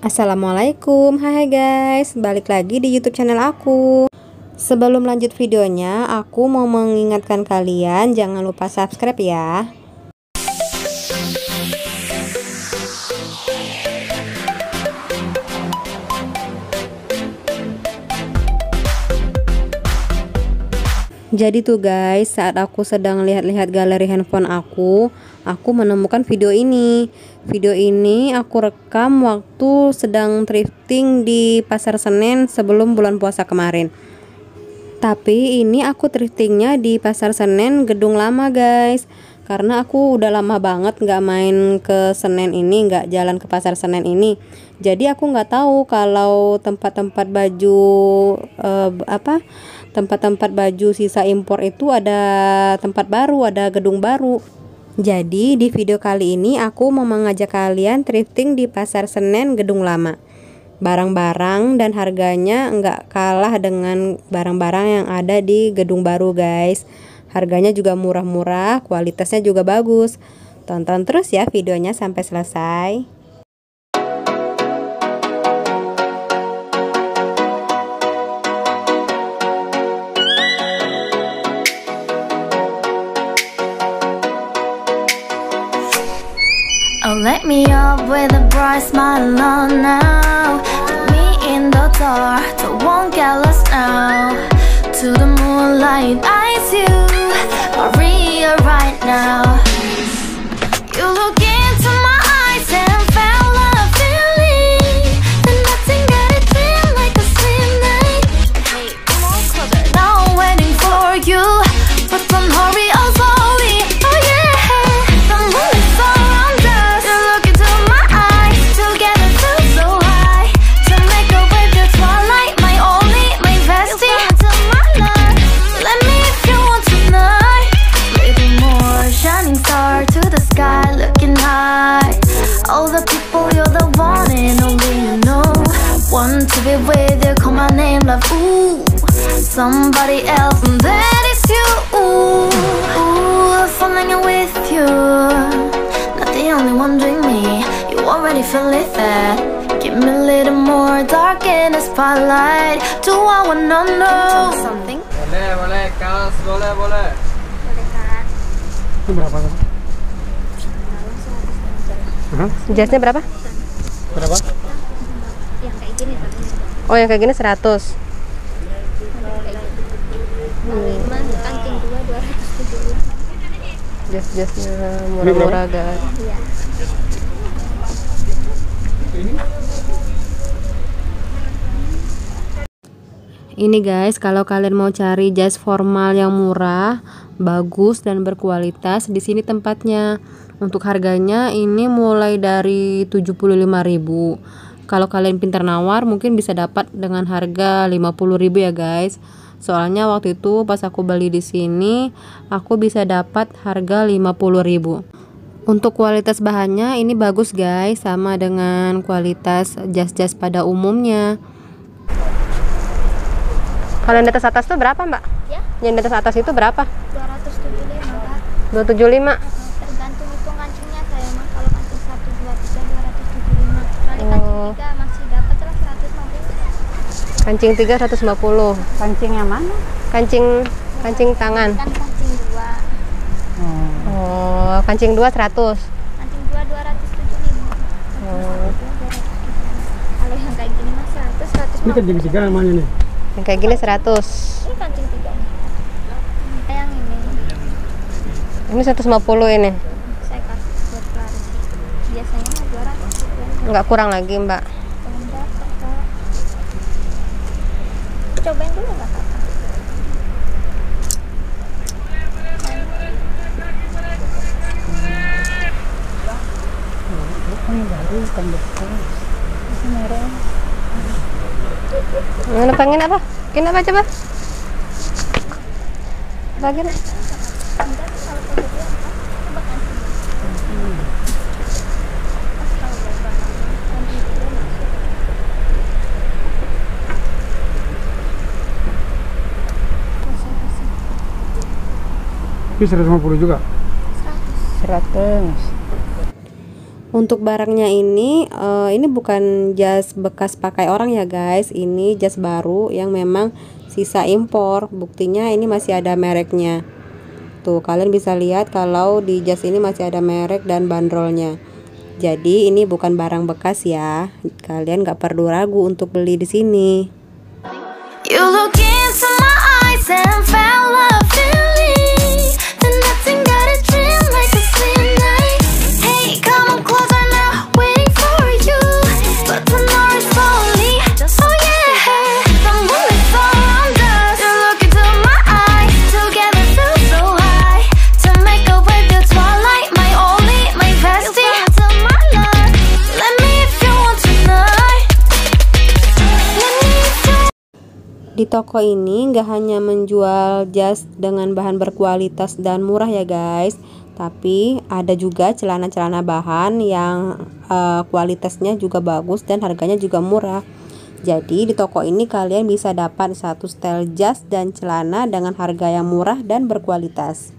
Assalamualaikum, hai guys, balik lagi di YouTube channel aku. Sebelum lanjut videonya, aku mau mengingatkan kalian jangan lupa subscribe ya. Jadi tuh guys, saat aku sedang lihat-lihat galeri handphone aku menemukan video ini. Video ini aku rekam waktu sedang thrifting di Pasar Senen sebelum bulan puasa kemarin. Tapi ini aku thriftingnya di Pasar Senen Gedung Lama guys. Karena aku udah lama banget nggak main ke Senen ini, nggak jalan ke Pasar Senen ini. Jadi aku nggak tahu kalau tempat-tempat baju tempat-tempat baju sisa impor itu ada tempat baru, ada gedung baru. Jadi di video kali ini aku mau mengajak kalian thrifting di Pasar Senen Gedung Lama. Barang-barang dan harganya nggak kalah dengan barang-barang yang ada di gedung baru guys. Harganya juga murah-murah, kualitasnya juga bagus. Tonton terus ya videonya sampai selesai. Oh, let me up with a bright smile on now. Put me in the dark, so won't get lost now. To the moonlight, eyes you, Maria right now. You look into my eyes and felt a feeling, and nothing got it feel like a slim night. Hey, come on closer. Now I'm waiting for you, but don't hurry, oh slowly. Oh yeah, the moon is around us. You look into my eyes, together feel so high. To make a wave the twilight, my only, my bestie. You into my life, let me if you want tonight. Little more shining star to the sky, looking high. All the people, you're the one and only you know. Want to be with you, call my name, love, ooh. Somebody else, and that is you, ooh. Falling with you, not the only one doing me. You already feel it there. Give me a little more dark in the spotlight. Do I wanna know something? Boleh, kaos, boleh. Boleh kan? Itu berapa? Jasnya berapa? Berapa? Yang kayak gini tapi Oh yang kayak gini 100. kancing 275. Jas-jasnya murah-murah guys. Iya. Ini guys, kalau kalian mau cari jas formal yang murah, bagus dan berkualitas, di sini tempatnya. Untuk harganya ini mulai dari 75.000. Kalau kalian pintar nawar mungkin bisa dapat dengan harga 50.000 ya guys. Soalnya waktu itu pas aku beli di sini, aku bisa dapat harga 50.000. Untuk kualitas bahannya ini bagus guys, sama dengan kualitas jas-jas pada umumnya. Kalau yang di atas tuh berapa mbak? Ya, Yang di atas itu berapa? 275 Kak. 275. Tergantung itu kancingnya saya mah. Kalau kancing 1, 2, 3 275. Kali kancing 3 masih dapat lah 150. Kancing 3 150. Kancing yang mana? Kancing tangan. Kan kancing 2. Oh, kancing 2 100. Kancing 2 275. Kalau yang kayak gini mah 100 Ini kancing 3 yang mana nih? Yang kayak gini 100. Ini kancing 3 nih. Yang ini Ini 150 ini. saya kasih buat Clara. Biasanya mah 200. Enggak kurang lagi, Mbak. Belum dapat Kak. Cobain dulu nggak Kak? Ini baru kan bekas. Ini merah. Mana pengen apa? Kenapa coba? Bagian. Ini 150 juga. 100. Untuk barangnya ini bukan jas bekas pakai orang ya guys, ini jas baru yang memang sisa impor. Buktinya ini masih ada mereknya. Tuh kalian bisa lihat kalau di jas ini masih ada merek dan bandrolnya. Jadi ini bukan barang bekas ya. Kalian gak perlu ragu untuk beli di sini. You look into my eyes and fell love feeling. Then nothing got a dream like a sweet night. Hey, come on closer now, waiting for you. But tomorrow is only, oh yeah. The moon is around us. You look into my eyes, together feel so high. To make up with the twilight, my only, my bestie. You fall into my love. Let me if you want tonight. Let me if you. Di toko ini nggak hanya menjual jas dengan bahan berkualitas dan murah ya guys, tapi ada juga celana-celana bahan yang kualitasnya juga bagus dan harganya juga murah. Jadi di toko ini kalian bisa dapat satu setel jas dan celana dengan harga yang murah dan berkualitas.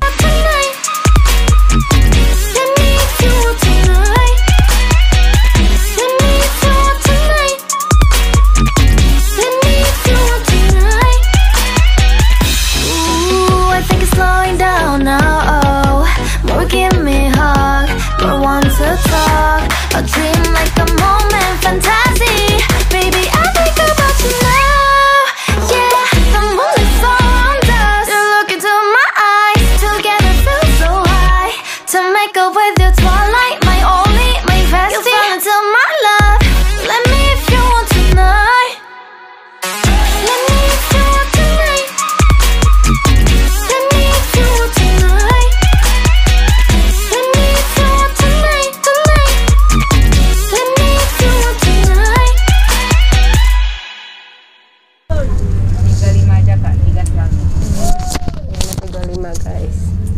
Slowing down now, more give me hug, more want to talk, a dream like a moment fantasy, baby I think about you now, yeah, the moon is around us, you look into my eyes, together feel so high, to make up with your twilight, my only, my bestie, you fall into my love, let me if you want tonight, let me if you want tonight. Guys,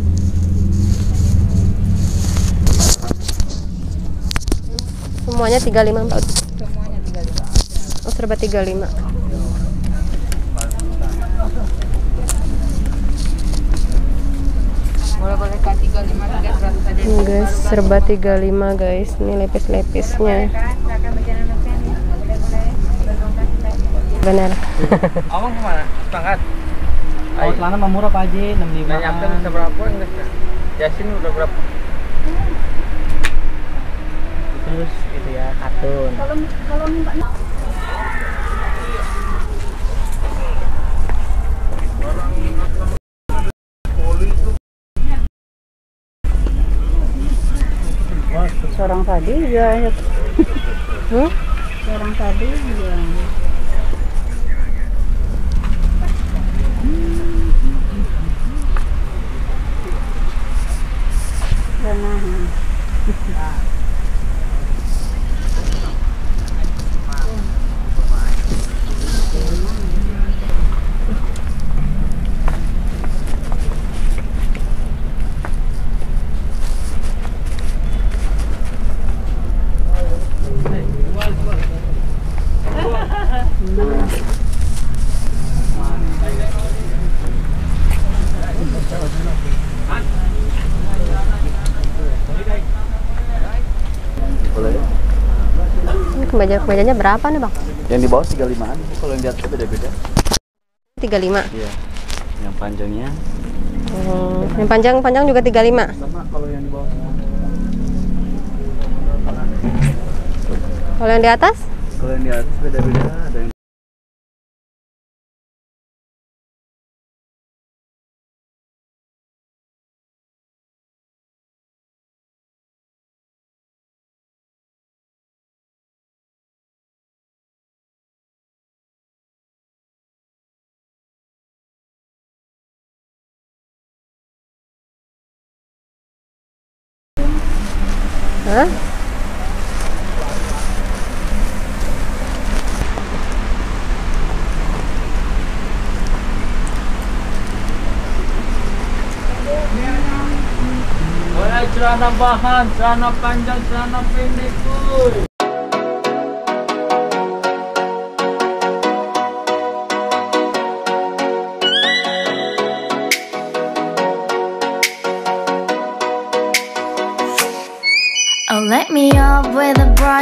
semuanya 35 Mbak. Semuanya 35. Oh, serba 35. Boleh Kak 35 300 saja. Ini guys, serba 35 guys. Ini lepis-lepisnya. Benar. Omong kemana? Pangkat. Oh, celana mah murah Pak Haji, 65. Nggak nyampe bisa berapa enggak? Yasin udah berapa? Terus gitu ya, kartun. Kalau Mbak Seorang tadi ya. seorang tadi ya. Kebajanya berapa nih Bang? Yang di bawah 35-an, kalau yang di atas beda-beda. 35? Iya. Yang panjangnya yang panjang juga 35? sama, kalau yang di bawah semua. Kalau yang di atas? Kalau yang di atas beda-beda, ada yang Hah? Boleh celana bahan, celana panjang, celana pendek, kuy. Oh, let me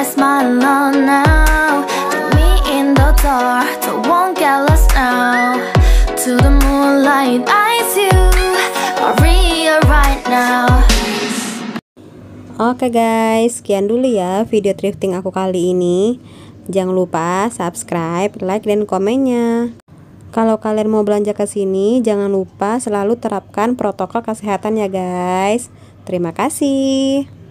bright smile on now. Me in the dark, so won't get lost now. To the moonlight, eyes you are real right now. Oke guys, sekian dulu ya video thrifting aku kali ini. Jangan lupa subscribe, like, dan komennya. Kalau kalian mau belanja ke sini, jangan lupa selalu terapkan protokol kesehatan ya guys. Terima kasih.